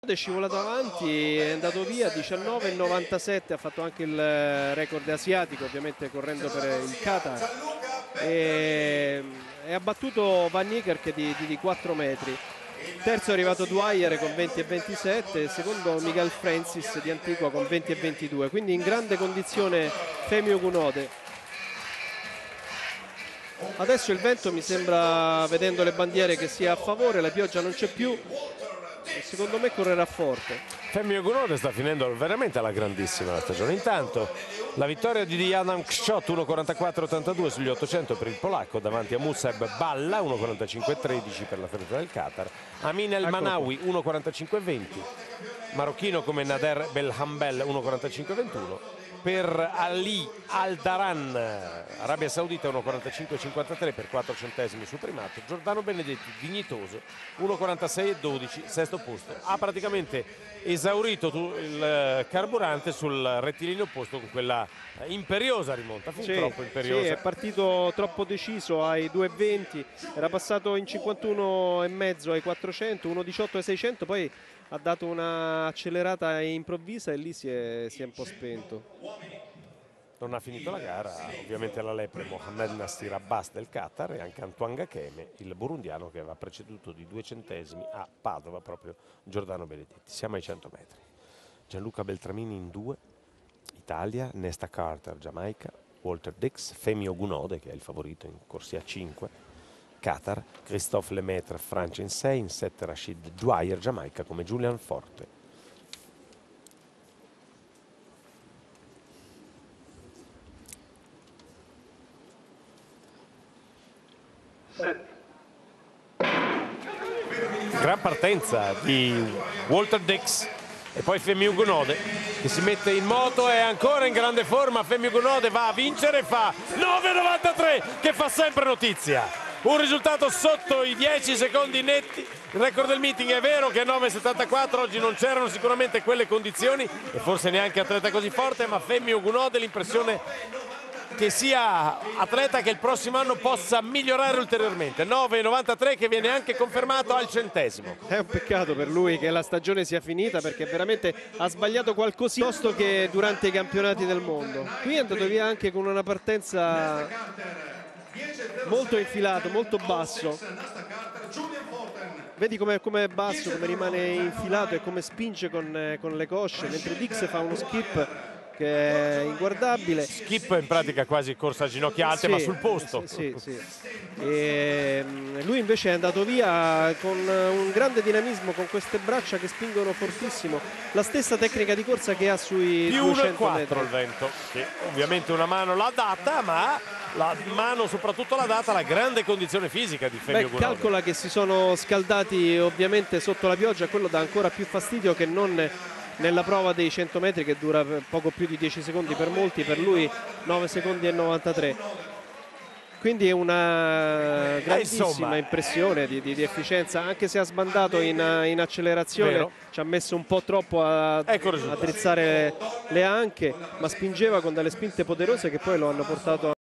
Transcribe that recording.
È scivolato avanti, è andato via 19,97, ha fatto anche il record asiatico, ovviamente correndo per il Qatar, e ha battuto Van Niekerk di 4 metri. Terzo è arrivato Dwyer con 20,27, secondo Miguel Francis di Antigua con 20,22, quindi in grande condizione Femi Ogunode. Adesso il vento mi sembra, vedendo le bandiere, che sia a favore, la pioggia non c'è più. Secondo me correrà forte. Femi Ogunode sta finendo veramente alla grandissima la stagione. Intanto la vittoria di Adam Kshot 1:44,82 sugli 800 per il polacco davanti a Musab Balla 1:45,13 per la ferita del Qatar. Amin El Manawi 1:45,20, marocchino come Nader Belhambel 1:45,21. Per Ali Al-Daran, Arabia Saudita 1:45,53 per 4 centesimi sul primato. Giordano Benedetti, dignitoso, 1:46,12, sesto posto. Ha praticamente esaurito il carburante sul rettilineo opposto con quella imperiosa rimonta, fin troppo imperiosa. Sì, è partito troppo deciso ai 2:20, era passato in 51,5 ai 400, 1:18 ai 600, poi ha dato una accelerata improvvisa e lì si è un po' spento. Non ha finito la gara, ovviamente alla lepre Mohamed Nastir Abbas del Qatar e anche Antoine Gakeme, il burundiano, che aveva preceduto di 2 centesimi a Padova proprio Giordano Benedetti. Siamo ai 100 metri. Gianluca Beltramini in 2, Italia, Nesta Carter, Giamaica, Walter Dix, Femi Ogunode, che è il favorito in corsia 5, Qatar, Christophe Lemaitre, Francia in 6, in 7 Rashid Dwyer, Giamaica, come Julian Forte. Gran partenza di Walter Dix e poi Femi Ogunode che si mette in moto, è ancora in grande forma. Femi Ogunode va a vincere, fa 9,93 che fa sempre notizia. Un risultato sotto i 10 secondi netti, il record del meeting. È vero che 9,74, oggi non c'erano sicuramente quelle condizioni e forse neanche atleta così forte, ma Femi Ogunode l'impressione che sia atleta che il prossimo anno possa migliorare ulteriormente. 9,93 che viene anche confermato al centesimo. È un peccato per lui che la stagione sia finita, perché veramente ha sbagliato qualcosa piuttosto che durante i campionati del mondo. Qui è andato via anche con una partenza molto infilato, molto basso. Vedi come è basso, come rimane infilato e come spinge con le cosce, mentre Dix fa uno skip che è inguardabile. Skip in pratica quasi corsa a ginocchia alte, sì, ma sul posto. Sì. E lui invece è andato via con un grande dinamismo, con queste braccia che spingono fortissimo. La stessa tecnica di corsa che ha sui più 200 metri. Più 1,4 il vento. Sì, ovviamente una mano l'ha data, ma la mano soprattutto l'ha data la grande condizione fisica di Femi Ogunode. Calcola che si sono scaldati ovviamente sotto la pioggia, quello dà ancora più fastidio che non nella prova dei 100 metri che dura poco più di 10 secondi per molti, per lui 9 secondi e 93. Quindi è una grandissima impressione di efficienza, anche se ha sbandato in accelerazione. Vero. Ci ha messo un po' troppo a drizzare le anche, ma spingeva con delle spinte poderose che poi lo hanno portato